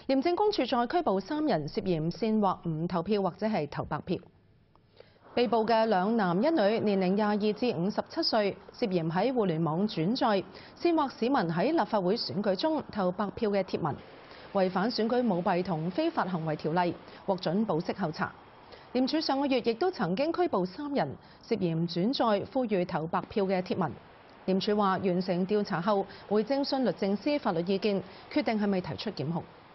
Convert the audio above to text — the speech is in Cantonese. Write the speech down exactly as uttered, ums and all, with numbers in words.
廉政公署再拘捕三人涉嫌煽惑唔投票或者係投白票。被捕嘅兩男一女，年齡廿二至五十七歲，涉嫌喺互聯網轉載煽惑市民喺立法會選舉中投白票嘅貼文，違反選舉舞弊同非法行為條例，獲准保釋候查。廉署上個月亦都曾經拘捕三人，涉嫌轉載呼籲投白票嘅貼文。廉署話完成調查後，會徵詢律政司法律意見，決定係咪提出檢控。